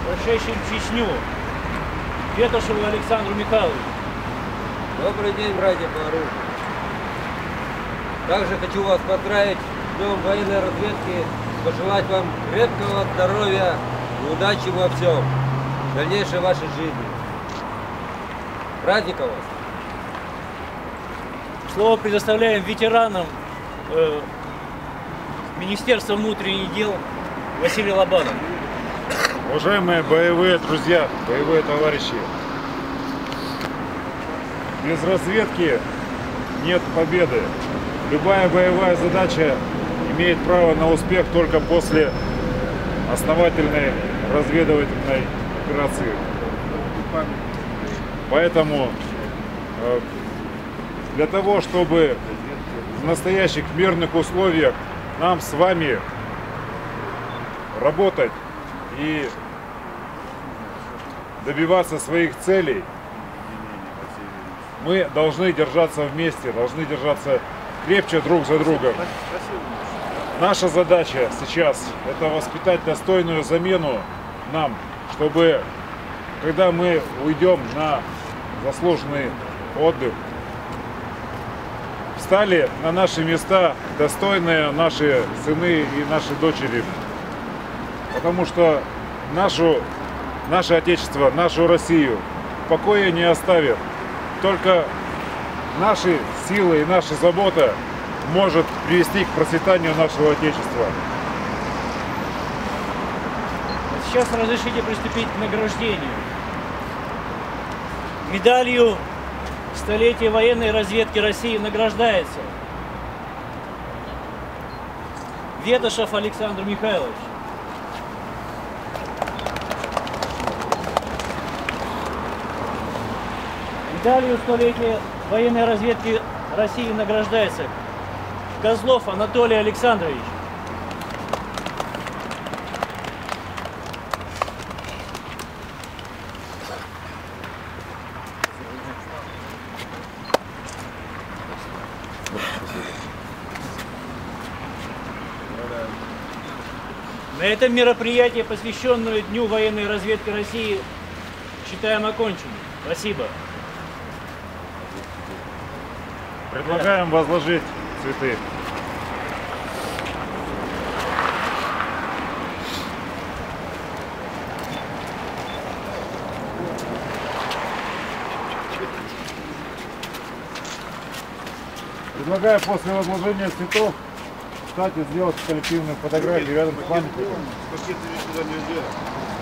прошедшим Чечню, Ветошеву Александру Михайловичу. Добрый день, братья по оружию. Также хочу вас поздравить с Днем военной разведки, пожелать вам крепкого здоровья и удачи во всем, в дальнейшей вашей жизни. Праздника вас! Слово предоставляем ветеранам Министерства внутренних дел Василий Лобанов. Уважаемые боевые друзья, боевые товарищи, без разведки нет победы. Любая боевая задача имеет право на успех только после основательной разведывательной операции. Поэтому для того, чтобы в настоящих мирных условиях нам с вами работать и добиваться своих целей, мы должны держаться вместе, должны держаться крепче друг за другом. Наша задача сейчас – это воспитать достойную замену нам, чтобы, когда мы уйдем на заслуженный отдых, встали на наши места достойные наши сыны и наши дочери. Потому что наше Отечество, нашу Россию в покое не оставит. Только наши силы и наша забота может привести к процветанию нашего Отечества. Сейчас разрешите приступить к награждению. Медалью столетия военной разведки России награждается Ветошев Александр Михайлович. Медалью столетия военной разведки России награждается Козлов Анатолий Александрович. На этом мероприятие, посвященное Дню военной разведки России, считаем оконченным. Спасибо. Предлагаем возложить цветы. Предлагаю после возложения цветов встать и сделать коллективную фотографию рядом с памятником.